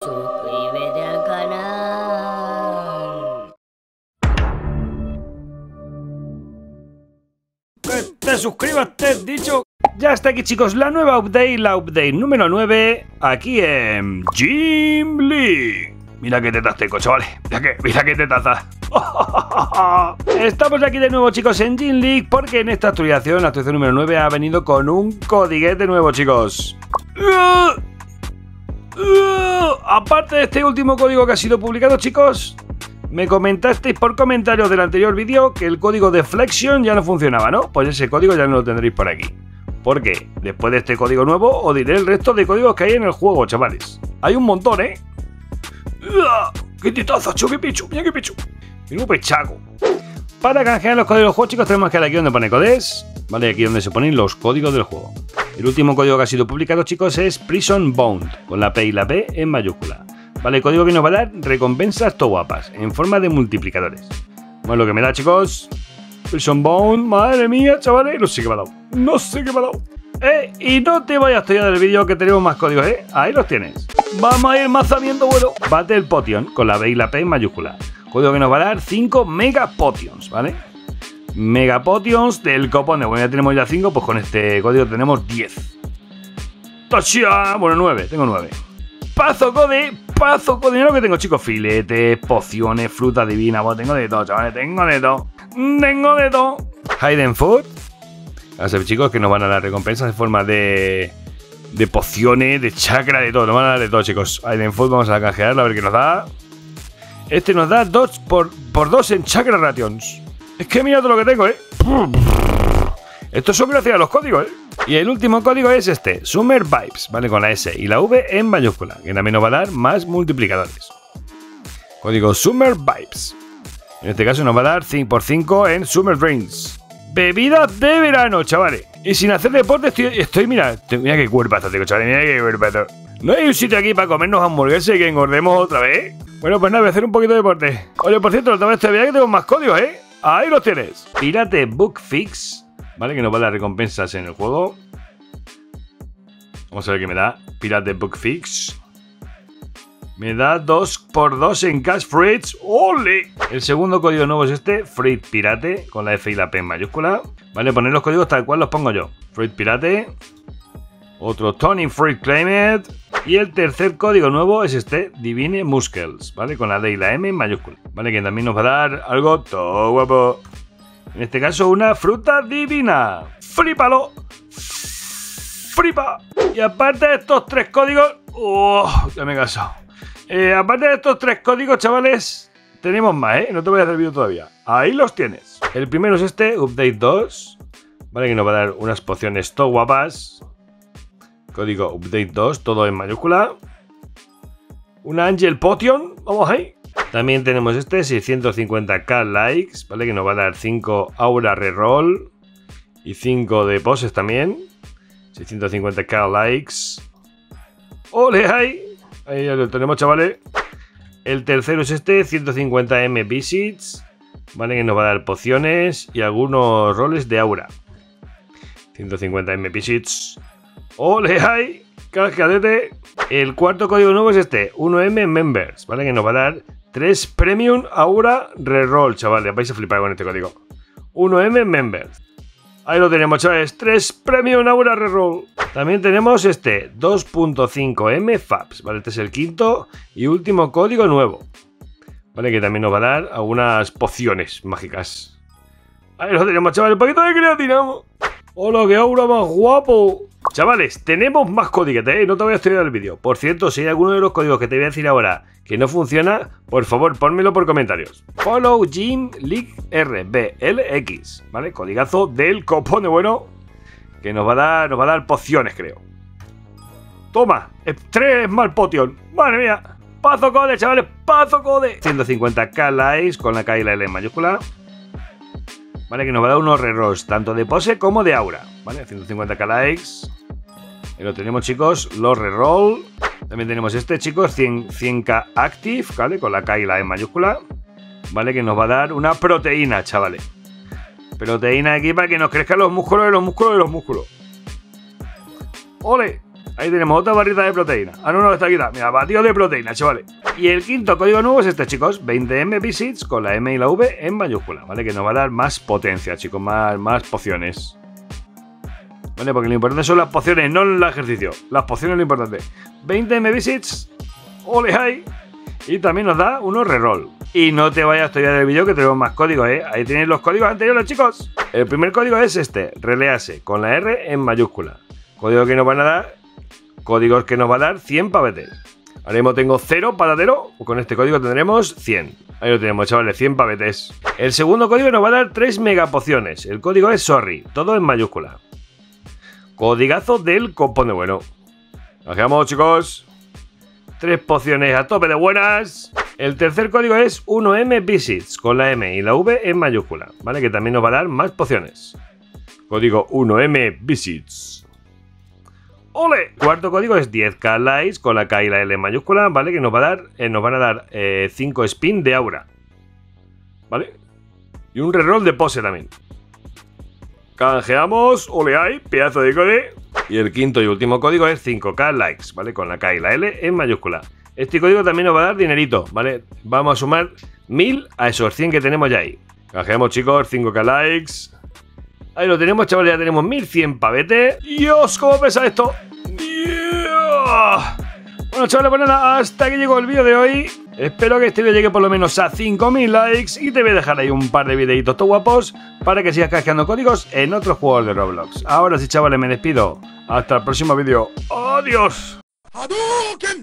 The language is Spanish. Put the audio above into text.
Suscríbete al canal. Que te suscribas, te he dicho. Ya está aquí, chicos, la nueva update, la update número 9, aquí en Gym League. Mira que tetas tengo, chavales. Mira que tetaza. Estamos aquí de nuevo, chicos, en Gym League, porque en esta actualización, la actualización número 9, ha venido con un codiguete nuevo, chicos. Aparte de este último código que ha sido publicado, chicos, me comentasteis por comentarios del anterior vídeo que el código de Flexion ya no funcionaba, ¿no? Pues ese código ya no lo tendréis por aquí. Porque después de este código nuevo os diré el resto de códigos que hay en el juego, chavales. Hay un montón, ¿eh? ¡Qué titaza, qué pichu! ¡Mira qué pichu! ¡Qué pechaco! Para canjear los códigos del juego, chicos, tenemos que ir aquí donde pone codes, ¿vale? Aquí donde se ponen los códigos del juego. El último código que ha sido publicado, chicos, es Prison Bound, con la P y la P en mayúscula. Vale, el código que nos va a dar recompensas to guapas, en forma de multiplicadores. Bueno, lo que me da, chicos, Prison Bound, madre mía, chavales, no sé qué me ha dado. No sé qué me ha dado. Y no te vayas todavía del vídeo, que tenemos más códigos, Ahí los tienes. Vamos a ir mazamiento, bueno. Battle Potion, con la B y la P en mayúscula. Código que nos va a dar 5 Mega Potions, ¿vale? Mega Potions del copón de, bueno, ya tenemos ya 5, pues con este código tenemos 10. ¡Tachia! Bueno, 9, tengo 9. Pazo code, mira lo que tengo, chicos. Filetes, pociones, fruta divina. Bueno, tengo de todo, chavales, tengo de todo. Hidden Food. A ver, chicos, que nos van a dar recompensas en forma de pociones, de chakra, de todo. Nos van a dar de todo, chicos. Hidden Food, vamos a canjearlo a ver qué nos da. Este nos da 2 por 2 en chakra rations. Es que mira todo lo que tengo, Estos son gracias a los códigos, Y el último código es este, Summer Vibes, ¿vale? Con la S y la V en mayúscula, que también nos va a dar más multiplicadores. Código Summer Vibes. En este caso nos va a dar 5 por 5 en Summer Drinks. Bebidas de verano, chavales. Y sin hacer deporte mira qué cuerpazo tengo, chavales, mira qué cuerpazo. ¿No hay un sitio aquí para comernos hamburguesas y que engordemos otra vez? Bueno, pues nada, voy a hacer un poquito de deporte. Oye, por cierto, no te veas que tengo más códigos, Ahí los tienes. Pirate Book Fix, ¿vale? Que nos va a dar recompensas en el juego. Vamos a ver qué me da. Pirate Book Fix. Me da 2 por 2 en Cash Fruits. ¡Ole! El segundo código nuevo es este, Fruit Pirate, con la F y la P en mayúscula. Vale, poner los códigos tal cual los pongo yo. Fruit Pirate. Otro Tony Fruit Claimed. Y el tercer código nuevo es este, Divine Muscles, ¿vale? Con la D y la M en mayúscula. Vale, que también nos va a dar algo todo guapo. En este caso, una fruta divina. ¡Flípalo! ¡Flipa! Y aparte de estos 3 códigos... ya me he cansado. Aparte de estos 3 códigos, chavales, tenemos más, No te voy a hacer vídeo todavía. Ahí los tienes. El primero es este, Update 2. Vale, que nos va a dar unas pociones todo guapas. Código Update 2, todo en mayúscula. Una Angel Potion, vamos ahí. También tenemos este, 650k likes, ¿vale? Que nos va a dar 5 Aura Reroll y 5 de poses también. 650k likes. ¡Ole, ahí! Ahí ya lo tenemos, chavales. El tercero es este, 150m Visits, ¿vale? Que nos va a dar pociones y algunos roles de Aura. 150m Visits. ¡Ole, ahí! ¡Cascadete! El cuarto código nuevo es este, 1M Members, ¿vale? Que nos va a dar 3 Premium Aura Reroll, chavales. Vais a flipar con este código. 1M Members. Ahí lo tenemos, chavales. 3 Premium Aura Reroll. También tenemos este, 2.5M Fabs, ¿vale? Este es el quinto y último código nuevo, ¿vale? Que también nos va a dar algunas pociones mágicas. Ahí lo tenemos, chavales. Un poquito de creatina. ¡Hola, qué aura más guapo! Chavales, tenemos más códigos, No te voy a estudiar el vídeo. Por cierto, si hay alguno de los códigos que te voy a decir ahora que no funciona, por favor, pónmelo por comentarios. Follow Gym League RBLX, ¿vale? Codigazo del copón de bueno, que nos va a dar pociones, creo. Toma, 3 mal potion. Madre mía. Pazo code, chavales, pazo code. 150k likes con la K y la L en mayúscula. Vale, que nos va a dar unos rerolls, tanto de pose como de aura. Vale, 150k likes. Ahí lo tenemos, chicos, los reroll. También tenemos este, chicos, 100k active, ¿vale? Con la K y la E en mayúscula. Vale, que nos va a dar una proteína, chavales. Proteína aquí para que nos crezcan los músculos de los músculos de los músculos. ¡Ole! Ahí tenemos otra barrita de proteína. Ah, no, está aquí. Mira, batido de proteína, chavales. Y el quinto código nuevo es este, chicos. 20M Visits con la M y la V en mayúscula, ¿vale? Que nos va a dar más potencia, chicos. Más pociones. ¿Vale? Porque lo importante son las pociones, no el ejercicio. Las pociones es lo importante. 20M Visits. Ole, hay. Y también nos da unos reroll. Y no te vayas todavía del vídeo que tenemos más códigos, ¿eh? Ahí tenéis los códigos anteriores, chicos. El primer código es este. Reléase con la R en mayúscula. Código que nos van a dar. Códigos que nos va a dar 100 pavetes. Ahora mismo tengo 0 patatero. Con este código tendremos 100. Ahí lo tenemos, chavales, 100 pavetes. El segundo código nos va a dar 3 megapociones. El código es sorry. Todo en mayúscula. Codigazo del copón de bueno. Nos quedamos, chicos. 3 pociones a tope de buenas. El tercer código es 1M Visits con la M y la V en mayúscula, ¿vale? Que también nos va a dar más pociones. Código 1M Visits. ¡Ole! Cuarto código es 10K Likes con la K y la L en mayúscula, ¿vale? Que nos van a dar 5 spin de aura, ¿vale? Y un reroll de pose también. Canjeamos, ole ahí, pedazo de código. Y el quinto y último código es 5K Likes, ¿vale? Con la K y la L en mayúscula. Este código también nos va a dar dinerito, ¿vale? Vamos a sumar 1000 a esos 100 que tenemos ya ahí. Canjeamos, chicos, 5K Likes. Ahí lo tenemos, chavales, ya tenemos 1100 pavetes. ¡Dios, cómo pesa esto! ¡Dios! Bueno, chavales, pues nada, hasta aquí llegó el vídeo de hoy. Espero que este vídeo llegue por lo menos a 5000 likes y te voy a dejar ahí un par de videitos todo guapos para que sigas canjeando códigos en otros juegos de Roblox. Ahora sí, chavales, me despido. Hasta el próximo vídeo. ¡Adiós!